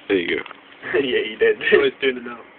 There you go. Yeah, he did. Oh, he's doing it now.